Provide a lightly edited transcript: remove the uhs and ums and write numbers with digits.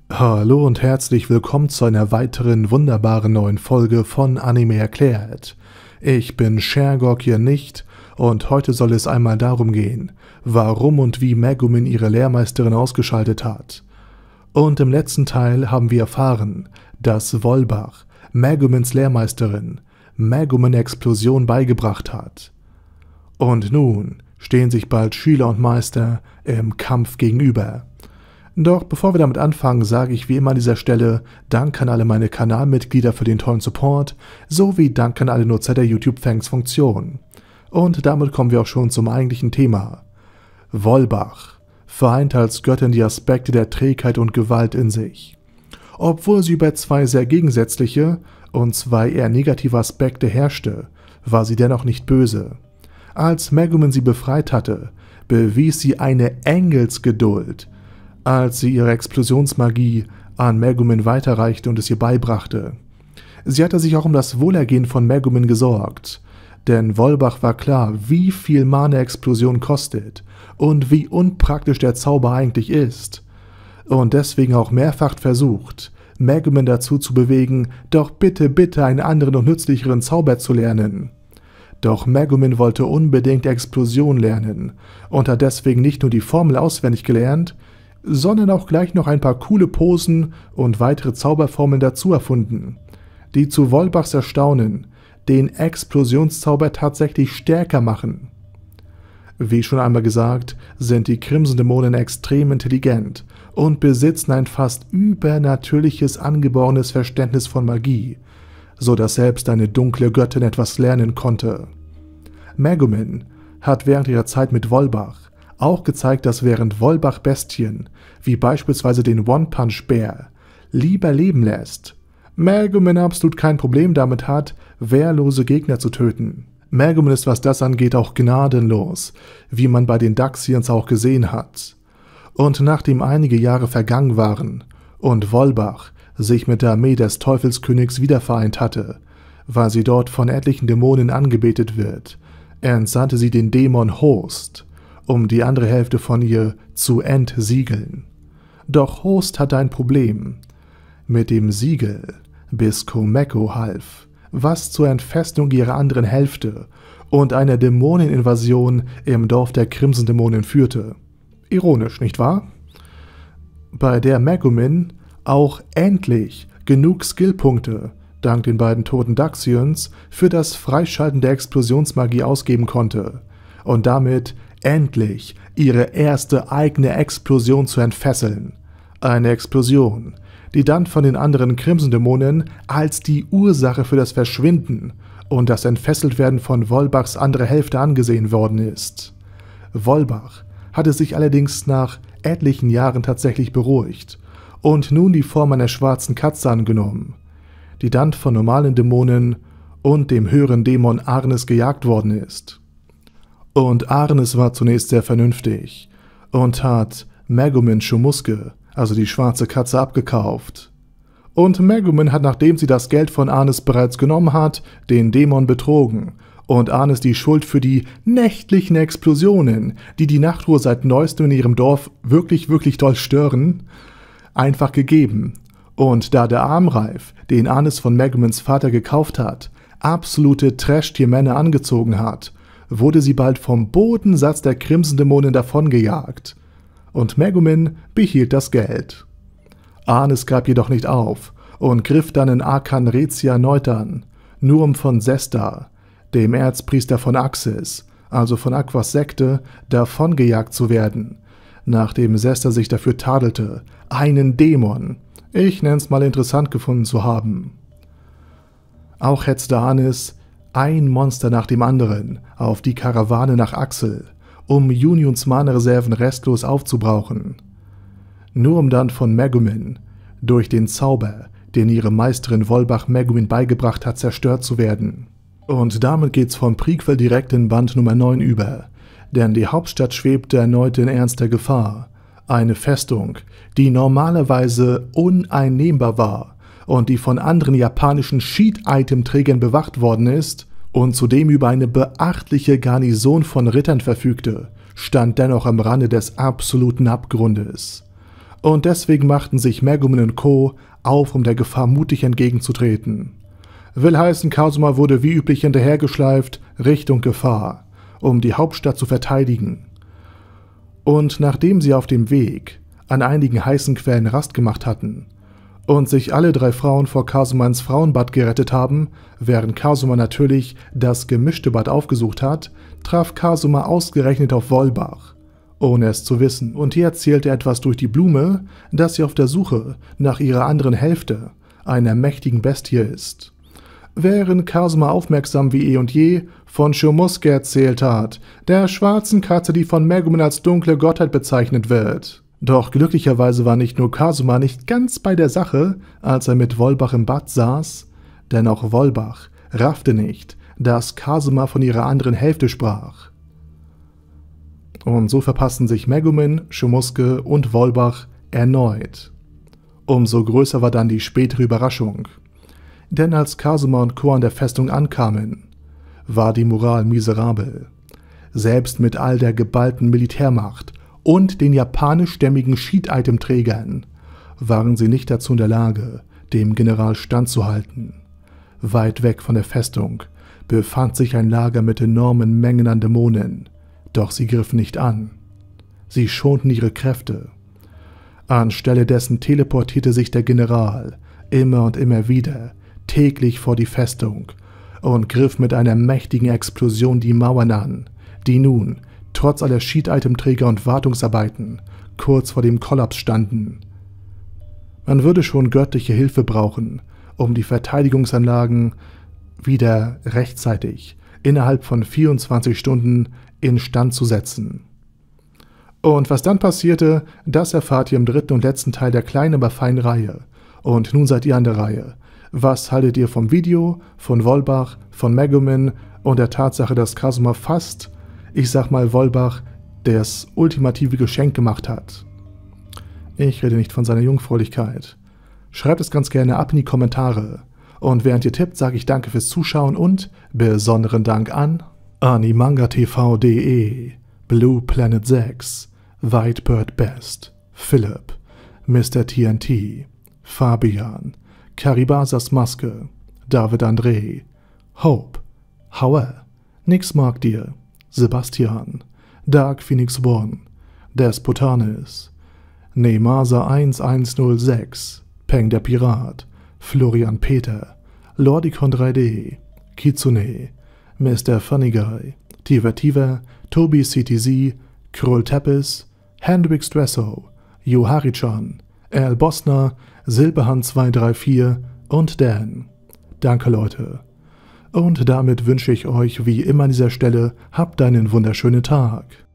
Hallo und herzlich willkommen zu einer weiteren wunderbaren neuen Folge von Anime erklärt. Ich bin Shergok hier nicht und heute soll es einmal darum gehen, warum und wie Megumin ihre Lehrmeisterin ausgeschaltet hat. Und im letzten Teil haben wir erfahren, dass Volbach Megumins Lehrmeisterin Megumin-Explosion beigebracht hat. Und nun stehen sich bald Schüler und Meister im Kampf gegenüber. Doch bevor wir damit anfangen, sage ich wie immer an dieser Stelle Dank an alle meine Kanalmitglieder für den tollen Support, sowie Dank an alle Nutzer der YouTube-Thanks-Funktion. Und damit kommen wir auch schon zum eigentlichen Thema. Volbach vereint als Göttin die Aspekte der Trägheit und Gewalt in sich. Obwohl sie über zwei sehr gegensätzliche und zwei eher negative Aspekte herrschte, war sie dennoch nicht böse. Als Megumin sie befreit hatte, bewies sie eine Engelsgeduld, als sie ihre Explosionsmagie an Megumin weiterreichte und es ihr beibrachte. Sie hatte sich auch um das Wohlergehen von Megumin gesorgt, denn Volbach war klar, wie viel Mana Explosion kostet und wie unpraktisch der Zauber eigentlich ist, und deswegen auch mehrfach versucht, Megumin dazu zu bewegen, doch bitte einen anderen und nützlicheren Zauber zu lernen. Doch Megumin wollte unbedingt Explosion lernen und hat deswegen nicht nur die Formel auswendig gelernt, sondern auch gleich noch ein paar coole Posen und weitere Zauberformeln dazu erfunden, die zu Volbachs Erstaunen den Explosionszauber tatsächlich stärker machen. Wie schon einmal gesagt, sind die Crimson-Dämonen extrem intelligent und besitzen ein fast übernatürliches angeborenes Verständnis von Magie, so dass selbst eine dunkle Göttin etwas lernen konnte. Megumin hat während ihrer Zeit mit Volbach auch gezeigt, dass während Volbach Bestien, wie beispielsweise den One-Punch-Bär, lieber leben lässt, Megumin absolut kein Problem damit hat, wehrlose Gegner zu töten. Megumin ist, was das angeht, auch gnadenlos, wie man bei den Daxians auch gesehen hat. Und nachdem einige Jahre vergangen waren und Volbach sich mit der Armee des Teufelskönigs wiedervereint hatte, weil sie dort von etlichen Dämonen angebetet wird, entsandte sie den Dämon Host, um die andere Hälfte von ihr zu entsiegeln. Doch Host hatte ein Problem mit dem Siegel, bis Komeko half, was zur Entfestung ihrer anderen Hälfte und einer Dämoneninvasion im Dorf der Crimson-Dämonen führte. Ironisch, nicht wahr? Bei der Megumin auch endlich genug Skillpunkte, dank den beiden toten Daxians, für das Freischalten der Explosionsmagie ausgeben konnte und damit endlich ihre erste eigene Explosion zu entfesseln. Eine Explosion, die dann von den anderen Crimson-Dämonen als die Ursache für das Verschwinden und das Entfesseltwerden von Volbachs andere Hälfte angesehen worden ist. Volbach hatte sich allerdings nach etlichen Jahren tatsächlich beruhigt und nun die Form einer schwarzen Katze angenommen, die dann von normalen Dämonen und dem höheren Dämon Arnes gejagt worden ist. Und Arnes war zunächst sehr vernünftig und hat Megumin Shumusuke, also die schwarze Katze, abgekauft. Und Megumin hat, nachdem sie das Geld von Arnes bereits genommen hat, den Dämon betrogen und Arnes die Schuld für die nächtlichen Explosionen, die die Nachtruhe seit neuestem in ihrem Dorf wirklich doll stören, einfach gegeben. Und da der Armreif, den Arnes von Megumins Vater gekauft hat, absolute Trash-Tier-Männer angezogen hat, wurde sie bald vom Bodensatz der Crimson-Dämonen davongejagt. Und Megumin behielt das Geld. Arnes gab jedoch nicht auf und griff dann in Arkan Rezia erneut an, nur um von Sesta, dem Erzpriester von Axis, also von Aquas Sekte, davongejagt zu werden, nachdem Sesta sich dafür tadelte, einen Dämon, ich nenn's mal interessant gefunden zu haben. Auch hetzte Arnes ein Monster nach dem anderen auf die Karawane nach Axel, um Unions Mana-Reserven restlos aufzubrauchen. Nur um dann von Megumin, durch den Zauber, den ihre Meisterin Volbach Megumin beigebracht hat, zerstört zu werden. Und damit geht's vom Prequel direkt in Band Nummer 9 über, denn die Hauptstadt schwebte erneut in ernster Gefahr. Eine Festung, die normalerweise uneinnehmbar war und die von anderen japanischen Cheat-Item-Trägern bewacht worden ist und zudem über eine beachtliche Garnison von Rittern verfügte, stand dennoch am Rande des absoluten Abgrundes. Und deswegen machten sich Megumin und Co. auf, um der Gefahr mutig entgegenzutreten. Will heißen, Kazuma wurde wie üblich hinterhergeschleift Richtung Gefahr, um die Hauptstadt zu verteidigen. Und nachdem sie auf dem Weg an einigen heißen Quellen Rast gemacht hatten und sich alle 3 Frauen vor Kazuma ins Frauenbad gerettet haben, während Kazuma natürlich das gemischte Bad aufgesucht hat, traf Kazuma ausgerechnet auf Wolbach, ohne es zu wissen, und hier erzählte etwas durch die Blume, dass sie auf der Suche nach ihrer anderen Hälfte, einer mächtigen Bestie, ist. Während Kazuma aufmerksam wie eh und je von Shomusuke erzählt hat, der schwarzen Katze, die von Megumin als dunkle Gottheit bezeichnet wird. Doch glücklicherweise war nicht nur Kazuma nicht ganz bei der Sache, als er mit Wolbach im Bad saß, denn auch Wolbach raffte nicht, dass Kazuma von ihrer anderen Hälfte sprach. Und so verpassten sich Megumin, Shomusuke und Wolbach erneut. Umso größer war dann die spätere Überraschung. Denn als Kazuma und Co. an der Festung ankamen, war die Moral miserabel. Selbst mit all der geballten Militärmacht und den japanischstämmigen Sheet-Item-Trägern waren sie nicht dazu in der Lage, dem General standzuhalten. Weit weg von der Festung befand sich ein Lager mit enormen Mengen an Dämonen, doch sie griffen nicht an. Sie schonten ihre Kräfte. Anstelle dessen teleportierte sich der General immer und immer wieder täglich vor die Festung und griff mit einer mächtigen Explosion die Mauern an, die nun, trotz aller Sheet-Item-Träger und Wartungsarbeiten, kurz vor dem Kollaps standen. Man würde schon göttliche Hilfe brauchen, um die Verteidigungsanlagen wieder rechtzeitig innerhalb von 24 Stunden instand zu setzen. Und was dann passierte, das erfahrt ihr im 3. und letzten Teil der kleinen, aber feinen Reihe. Und nun seid ihr an der Reihe. Was haltet ihr vom Video, von Wolbach, von Megumin und der Tatsache, dass Kazuma fast, ich sag mal Wolbach, das ultimative Geschenk gemacht hat? Ich rede nicht von seiner Jungfräulichkeit. Schreibt es ganz gerne ab in die Kommentare. Und während ihr tippt, sage ich danke fürs Zuschauen und besonderen Dank an animangatv.de, Blue Planet 6, Whitebird Best, Philipp, Mr. TNT, Fabian, Karibasas Maske, David André, Hope, Hauer, Nix mag dir, Sebastian, Dark Phoenix One, Despotanis, Neymasa 1106, Peng der Pirat, Florian Peter, Lordicon 3D, Kitsune, Mr. Funny Guy, Tiva, Tobi CTZ, Krull Teppis, Hendrix Dresso, Johari-chan, Al Bosner, Silberhand 234 und Dan. Danke, Leute. Und damit wünsche ich euch wie immer an dieser Stelle, habt einen wunderschönen Tag.